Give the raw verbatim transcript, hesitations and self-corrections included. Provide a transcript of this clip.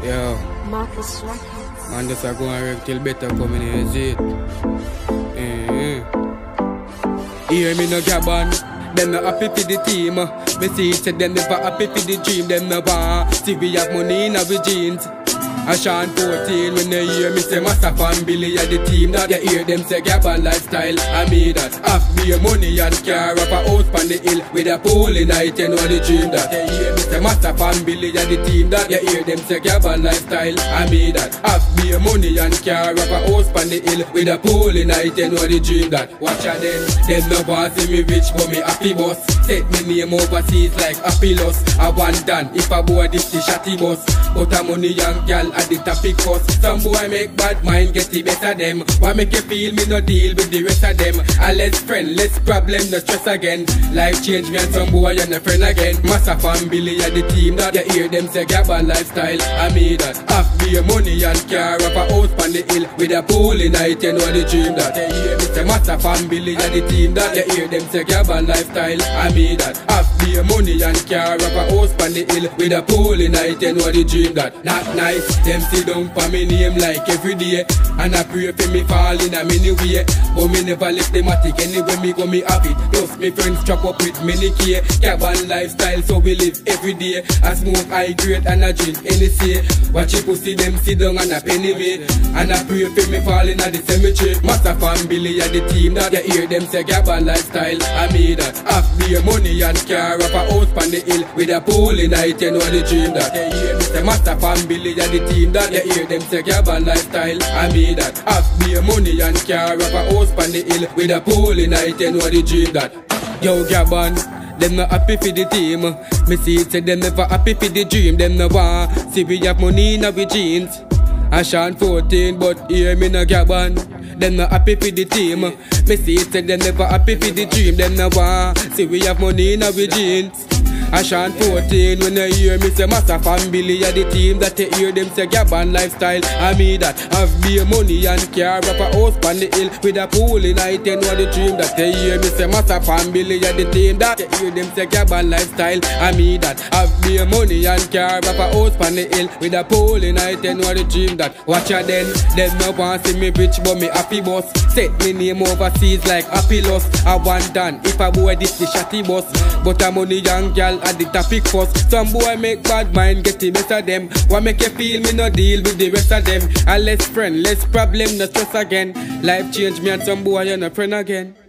Yo, Marcus Records. man, just a go and wreck till better coming in, is it? Eh, Hear me no gaban, them no happy for the team. Me see it say them never happy for the dream. Them no want see we have money in our jeans. I Sean fourteen when they hear me say Master Fan Billy at the team. That you hear them say Gabon lifestyle. I mean that half be money and car up a house on the hill with a pool in night. You know the dream that you hear me say Master Fan Billy at the team. That you hear them say Gabon lifestyle. I mean that half be money and car up a house on the hill with a pool in night. You know the dream that watch out them. Them no want see me rich but me happy boss. Set me name overseas like happy loss. I want done if I boy this the shotty boss. But a money young gal at the topic cost. Some boy make bad mind get the better them. Why make you feel me no deal with the rest of them? A less friend, less problem, no stress again. Life change me and some boy and a friend again. Master Fan Billy at the team that you hear them say Gabon lifestyle. I mean that half be money and car up a house on the hill with a pool in night. You know the dream that you hear me say Master Fan Billy at the team that you hear them say Gabon lifestyle. I mean that half be money and car up a house on the hill with a pool in night. You know the dream that not nice. Them sit down for me name like every day, and I pray for me fall in a many way. But me never left them attic anyway me go me have it. Plus me friends chop up with many K. Gabon lifestyle so we live every day. I smoke high grade and I drink any say. Watch you pussy them sit down and a penny me. And I pray for me fall in a the cemetery. Master Fan Billy at the team that you hear them say Gabon lifestyle. I mean that half be money and car up a house on the hill with a pool in night. You know the dream that you hear me say Master Fan Billy at the team that you hear them say Gabon lifestyle. I mean that half be money and car up a house on the hill with a pool in night. You know the dream that. Yo Gabon, them no happy for the team. Me see it say them never happy for the dream. Them no want see we have money in our jeans. I Sean fourteen but hear me no Gabon. Them no happy for the team. Me see it say them never happy for the dream. Them no want see we have money in our jeans. I Sean fourteen when you hear me say Master Fan Billy at the team that you hear them say Gabon lifestyle. I mean that have be money and car up a house on the hill with a pool in night. You know the dream that you hear me say Master Fan Billy at the team that you hear them say Gabon lifestyle. I mean that have be money and car up a house on the hill with a pool in night. You know the dream that watch out then. Them no want see me rich but me happy boss. Set me name overseas like happy loss. I want done if I boy this the shotty boss. But a money young gal at the topic first. Some boy make bad mind get the best of them. Why make you feel me no deal with the rest of them? A less friend, less problem, no stress again. Life change me and some boy and a friend again.